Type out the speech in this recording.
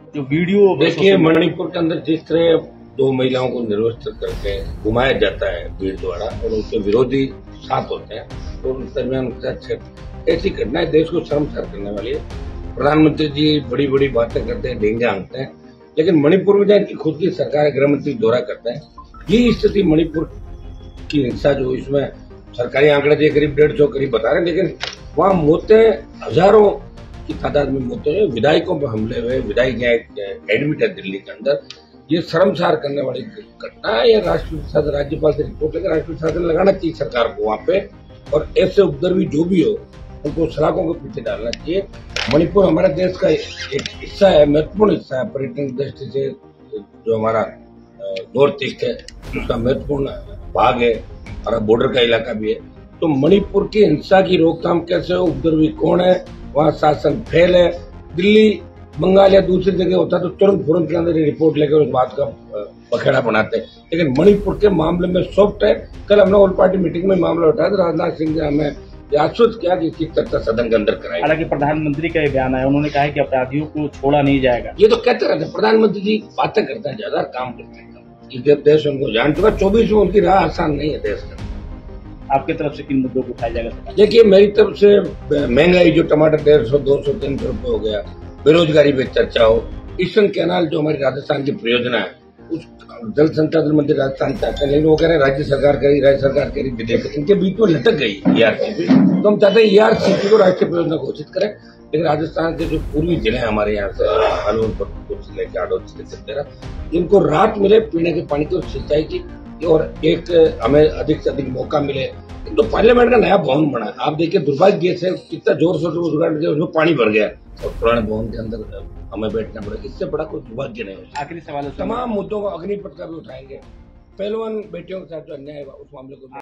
जो वीडियो देखिए, मणिपुर के अंदर जिस तरह 2 महिलाओं को निर्वस्त्र करके घुमाया जाता है भीड़ द्वारा और उनके विरोधी साथ होते हैं और उस दरमियान ऐसी घटनाएं देश को शर्मसार करने वाली है। प्रधानमंत्री जी बड़ी बड़ी बातें करते हैं, ढेंगे हाँकते हैं, लेकिन मणिपुर में जहाँ इनकी खुद की सरकार है, गृह मंत्री दौरा करते हैं। ये स्थिति मणिपुर की हिंसा जो इसमें सरकारी आंकड़े दिए करीब 150 करीब बता रहे हैं, लेकिन वहाँ मौतें हजारों की तादाद में मौतें हुई, विधायकों पर हमले हुए, विधायक एडमिट है दिल्ली के अंदर। ये शर्मसार करने वाली घटना है। या राष्ट्रीय प्रशासन राज्यपाल से रिपोर्ट लेकर राष्ट्रीय प्रशासन लगाना चाहिए सरकार को वहाँ पे, और ऐसे उपद्रवी जो भी हो उनको सलाखों के पीछे डालना चाहिए। मणिपुर हमारे देश का एक हिस्सा है, महत्वपूर्ण हिस्सा है पर्यटन दृष्टि से। जो हमारा नॉर्थ ईस्ट है उसका महत्वपूर्ण भाग है, हमारा बॉर्डर का इलाका भी है। तो मणिपुर की हिंसा की रोकथाम कैसे हो, उपद्रवी कौन है, वहाँ शासन फेल है। दिल्ली, बंगाल या दूसरी जगह होता तो तुरंत के अंदर रिपोर्ट लेकर उस बात का पखेड़ा बनाते, लेकिन मणिपुर के मामले में सॉफ्ट है। कल हमने ऑल पार्टी मीटिंग में मामला उठाया तो राजनाथ सिंह ने हमें आश्वस्त किया कि इसकी चर्चा सदन के अंदर कराई। हालांकि प्रधानमंत्री का ये बयान है, उन्होंने कहा है कि अपराधियों को छोड़ा नहीं जाएगा। ये तो कहते रहते प्रधानमंत्री जी, बातें करते हैं ज्यादा, काम करते हैं। देश उनको जान चुका, 24 में उनकी राह आसान नहीं है देश का। आपकी तरफ से किन मुद्दों को उठाया जाएगा? देखिए, मेरी तरफ से महंगाई, जो टमाटर 150, 200, 300 रुपये हो गया, बेरोजगारी पे चर्चा हो, ईस्टर्न कैनाल जो हमारी राजस्थान की परियोजना है, उस जल संसाधन मंत्री राजस्थान चाहते हैं, लेकिन वो कह रहे हैं राज्य सरकार करी, राज्य सरकार करी, विधेयक इनके बीच में लटक गई ERCP। तो हम चाहते हैं ERCP को राष्ट्रीय परियोजना घोषित करें, लेकिन राजस्थान के जो पूर्वी जिले हैं हमारे यहाँ से अलवर से लेकर आडोद से इनको राहत मिले पीने के पानी की और सिंचाई की, और एक हमें अधिक से अधिक मौका मिले। तो पार्लियामेंट का नया भवन बना है, आप देखिए दुर्भाग्य से कितना जोर शोर से उद्घाटन किया, उसमें पानी भर गया और पुराने भवन के अंदर हमें बैठना पड़ा। इससे बड़ा कोई दुर्भाग्य नहीं है। आखिरी सवाल, तमाम मुद्दों को अग्निपथ का भी उठाएंगे। पहलवान बेटियों के साथ जो अन्याय हुआ उस मामले को